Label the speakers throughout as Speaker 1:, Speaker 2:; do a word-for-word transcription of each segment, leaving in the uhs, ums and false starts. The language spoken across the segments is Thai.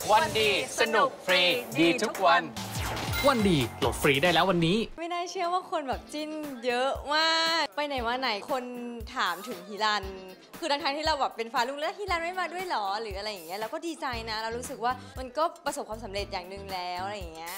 Speaker 1: วันดีสนุกฟรีดีทุกวัน
Speaker 2: วันดีโหลดฟรีได้แล้ววันนี้
Speaker 3: ไม่น่าเชื่อว่าคนแบบจิ้นเยอะมากไปไหนมาไหนคนถามถึงฮิรันคือทั้งๆที่เราแบบเป็นฟ้าลุงแล้วฮิรันไม่มาด้วยหรอหรืออะไรอย่างเงี้ยเราก็ดีใจนะเรารู้สึกว่ามันก็ประสบความสำเร็จอย่างหนึ่งแล้วอะไรอย่างเงี้ย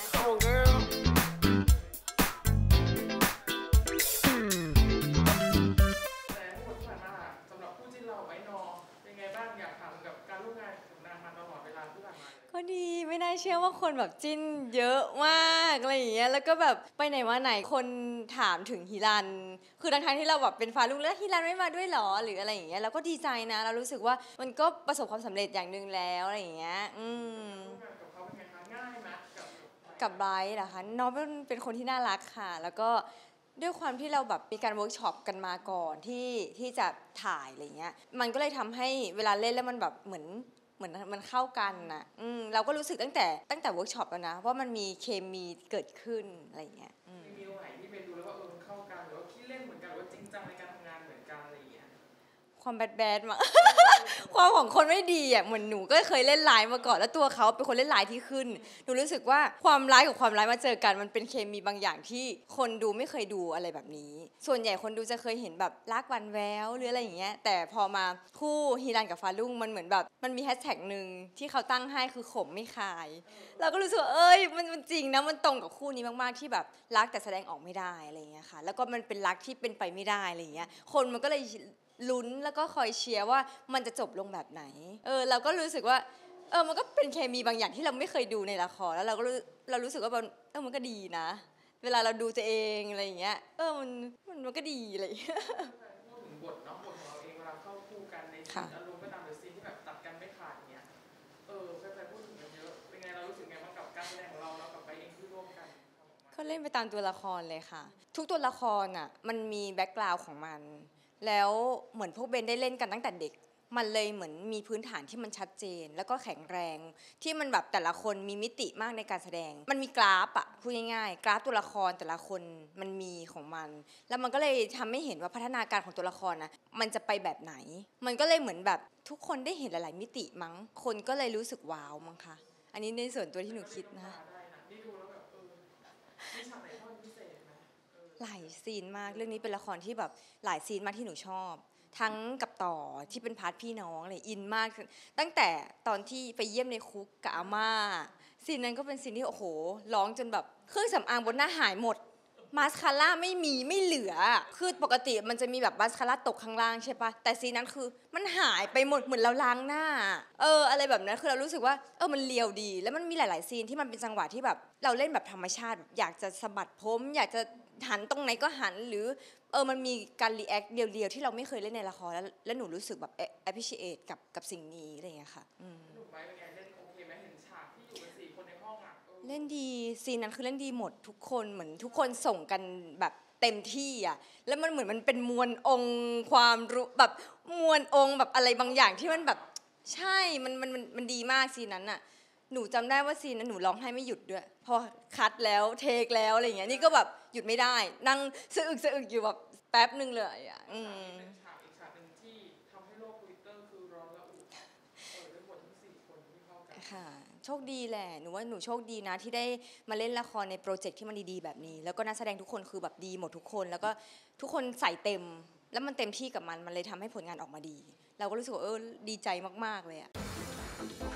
Speaker 3: ก็ดีไม่น่าเชื่อว่าคนแบบจิ้นเยอะมากอะไรอย่างเงี้ยแล้วก็แบบไปไหนมาไหนคนถามถึงฮิรันคือทั้งๆที่เราแบบเป็นฟ้าลุงแล้วฮิรันไม่มาด้วยหรอหรืออะไรอย่างเงี้ยเราก็ดีใจนะเรารู้สึกว่ามันก็ประสบความสำเร็จอย่างหนึ่งแล้วอะไรอย่างเงี้ยอืมกับไบรท์เหรอคะน้องเป็นคนที่น่ารักค่ะแล้วก็ด้วยความที่เราแบบมีการเวิร์กช็อปกันมาก่อนที่ที่จะถ่ายอะไรเงี้ยมันก็เลยทำให้เวลาเล่นแล้วมันแบบเหมือนเหมือนมันเข้ากันนะอืมเราก็รู้สึกตั้งแต่ตั้งแต่เวิร์กช็อปแล้วนะว่ามันมีเคมีเกิดขึ้นอะไรเงี้ย
Speaker 4: มีตรงไหนที่เป็นดูแล้วว่าเออมันเข้ากันหรือว่าขี้เล่นเหมือนกันหรือว่าจริงจังในการทำงานเหมือนกันอะไรอย่างเงี้ย
Speaker 3: ความแบดแบดมา ความของคนไม่ดีอ่ะเหมือนหนูก็เคยเล่นไลน์มาก่อนแล้วตัวเขาเป็นคนเล่นไลน์ที่ขึ้นหนูรู้สึกว่าความร้ายกับความร้ายมาเจอกันมันเป็นเคมีบางอย่างที่คนดูไม่เคยดูอะไรแบบนี้ส่วนใหญ่คนดูจะเคยเห็นแบบรักหวานแววหรืออะไรอย่างเงี้ยแต่พอมาคู่ฮิรันกับฟารุ่งมันเหมือนแบบมันมีแฮชแท็กนึงที่เขาตั้งให้คือขมไม่คายเราก็รู้สึกเอ้ยมันมันจริงนะมันตรงกับคู่นี้มากๆที่แบบรักแต่แสดงออกไม่ได้อะไรอย่างเงี้ยค่ะแล้วก็มันเป็นรักที่เป็นไปไม่ได้อะไรอย่างเงี้ยคนมันก็เลยลุ้นแล้วก็คอยเชียร์ว่ามันจะจบลงแบบไหนเออเราก็รู้สึกว่าเออมันก็เป็นเคมีบางอย่างที่เราไม่เคยดูในละครแล้วเราก็เรารู้สึกว่าเออมันก็ดีนะเวลาเราดูตัวเองอะไรอย่างเงี้ยเออมันมันมันก็ดีอะไรอย่างเงี้ย
Speaker 4: พูดถึงบทเนาะบทของเราเองเวลาเข้าคู่กันในซีนอารมณ์ก็ตามหรือซีนที่แบบตัดกันไม่ขาดเงี้ยเออแฟนๆพูดถึงกันเยอะเป็นไงเรารู้สึกไงบ้างกับการแสดงของเราแล้วกับไปเองที่ร่วมกัน
Speaker 3: ก็เล่นไปตามตัวละครเลยค่ะทุกตัวละครอ่ะมันมีแบ็คกราวด์ของมันแล้วเหมือนพวกเบนได้เล่นกันตั้งแต่เด็กมันเลยเหมือนมีพื้นฐานที่มันชัดเจนแล้วก็แข็งแรงที่มันแบบแต่ละคนมีมิติมากในการแสดงมันมีกราฟอะพูดง่ายๆกราฟตัวละครแต่ละคนมันมีของมันแล้วมันก็เลยทำให้เห็นว่าพัฒนาการของตัวละครนะมันจะไปแบบไหนมันก็เลยเหมือนแบบทุกคนได้เห็นหลายๆมิติมั้งคนก็เลยรู้สึกว้าวมั้งคะอันนี้ในส่วนตัวที่หนูคิดนะหลายซีนมากเรื่องนี้เป็นละครที่แบบหลายซีนมากที่หนูชอบทั้งกับต่อที่เป็นพาร์ทพี่น้องเลยอินมากตั้งแต่ตอนที่ไปเยี่ยมในคุกกับอาม่าซีนนั้นก็เป็นซีนที่โอ้โหร้องจนแบบเครื่องสำอางบนหน้าหายหมดมาสคาร่าไม่มีไม่เหลือคือปกติมันจะมีแบบมาสคาร่าตกข้างล่างใช่ปะแต่ซีนนั้นคือมันหายไปหมดเหมือนเราล้างหน้าเอออะไรแบบนั้นคือเรารู้สึกว่าเออมันเลียวดีแล้วมันมีหลายๆซีนที่มันเป็นจังหวะที่แบบเราเล่นแบบธรรมชาติแบบอยากจะสะบัดผมอยากจะหันตรงไหนก็หันหรือเออมันมีการรีแอคเดียวๆที่เราไม่เคยเล่นในละครแล้วแล้วหนูรู้สึกแบบ appreciate กับกับสิ่งนี้อะไรอย่างเงี้ยค่ะ
Speaker 4: หนูไปเป็นไงเล่นโอเคไหมเห็นฉากที่อยู่กันสี่คนในห้องอ่ะ
Speaker 3: เล่นดีซีนนั้นคือเล่นดีหมดทุกคนเหมือนทุกคนส่งกันแบบเต็มที่อ่ะแล้วมันเหมือนมันเป็นมวลองค์ความรู้แบบมวลองค์แบบอะไรบางอย่างที่มันแบบใช่มันมันมันมันดีมากซีนนั้นอ่ะหนูจำได้ว่าซีนนั้นหนูร้องไห้ไม่หยุดด้วยพอคัดแล้วเทคแล้วอะไรอย่างเงี้ยนี่ก็แบบหยุดไม่ได้นั่งสะอึกสะอึกอยู่แบบแป๊บนึงเลยอ่ะอืม
Speaker 4: ฉากอีกฉากนึงที่ทำให้โลกทวิตเตอร์คือร้อนระอุเออด้วยบททั้งสี่คนที่เข้ากัน
Speaker 3: ค่ะโชคดีแหละหนูว่าหนูโชคดีนะที่ได้มาเล่นละครในโปรเจกต์ที่มันดีๆแบบนี้แล้วก็นักแสดงทุกคนคือแบบดีหมดทุกคนแล้วก็ทุกคนใส่เต็มแล้วมันเต็มที่กับมันมันเลยทำให้ผลงานออกมาดีเราก็รู้สึกว่าเออดีใจมากๆเลยอะ